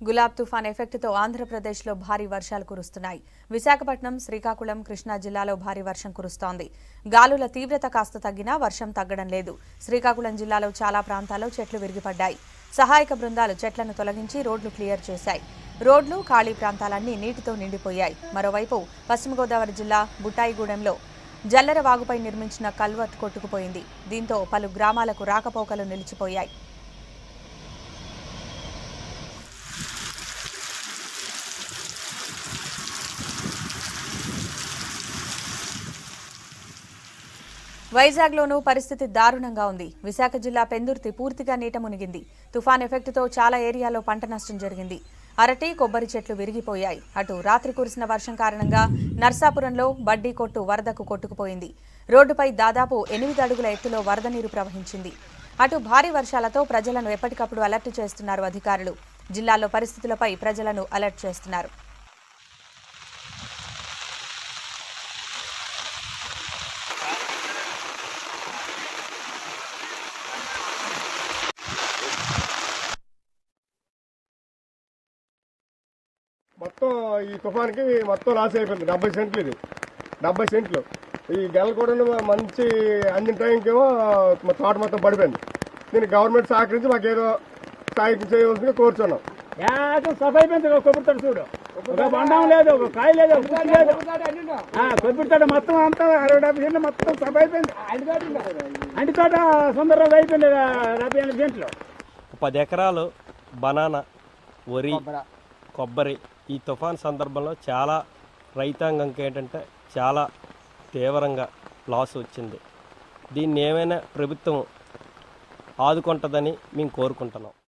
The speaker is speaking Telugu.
గులాబ్ తుఫాన్ ఎఫెక్ట్తో ఆంధ్రప్రదేశ్లో భారీ వర్షాలు కురుస్తున్నాయి. విశాఖపట్నం, శ్రీకాకుళం, కృష్ణా జిల్లాలో భారీ వర్షం కురుస్తోంది. గాలుల తీవ్రత కాస్త తగ్గినా వర్షం తగ్గడం లేదు. శ్రీకాకుళం జిల్లాలో చాలా ప్రాంతాల్లో చెట్లు విరిగిపడ్డాయి. సహాయక బృందాలు చెట్లను తొలగించి రోడ్లు క్లియర్ చేశాయి. రోడ్లు, ఖాళీ ప్రాంతాలన్నీ నీటితో నిండిపోయాయి. మరోవైపు పశ్చిమ గోదావరి జిల్లా బుట్టాయిగూడెంలో జల్లెర వాగుపై నిర్మించిన కల్వర్ట్ కొట్టుకుపోయింది. దీంతో పలు గ్రామాలకు రాకపోకలు నిలిచిపోయాయి. వైజాగ్లోనూ పరిస్థితి దారుణంగా ఉంది. విశాఖ జిల్లా పెందుర్తి పూర్తిగా నీట మునిగింది. తుఫాన్ ఎఫెక్ట్తో చాలా ఏరియాలో పంట నష్టం జరిగింది. అరటి, కొబ్బరి చెట్లు విరిగిపోయాయి. అటు రాత్రి కురిసిన వర్షం కారణంగా నర్సాపురంలో బడ్డీ కొట్టు వరదకు కొట్టుకుపోయింది. రోడ్డుపై దాదాపు 8 అడుగుల ఎత్తులో వరద నీరు ప్రవహించింది. అటు భారీ వర్షాలతో ప్రజలను ఎప్పటికప్పుడు అలర్ట్ చేస్తున్నారు అధికారులు. జిల్లాలో పరిస్థితులపై ప్రజలను అలర్ట్ చేస్తున్నారు. మొత్తం ఈ తుఫాన్కి మొత్తం లాస్ అయిపోయింది. 70 సెంట్లు ఇది 70 సెంట్లు. ఈ గెల కూడా మంచి అందిన టైంకేమో తోట మొత్తం పడిపోయింది. దీనికి గవర్నమెంట్ సహకరించి మాకేదో సాయం చేయవలసిందిగా కోరుచున్నాం. అయిపోయింది. కొబ్బరితోట చూడు, ఒక బండం లేదు, ఒక కాయ లేదు, కొబ్బరితోట మొత్తం అంతా 60-70 సెంట్లు మొత్తం సభ అయిపోయింది. అంటితోట సుందరరాజు అయిపోయింది 70 సెంట్లు. 10 ఎకరాలు బనానా, వరి, కొబ్బరి ఈ తుఫాన్ సందర్భంలో చాలా రైతాంగంకి ఏంటంటే చాలా తీవ్రంగా లాస్ వచ్చింది. దీన్ని ఏమైనా ప్రభుత్వం ఆదుకుంటుందని మేము కోరుకుంటున్నాం.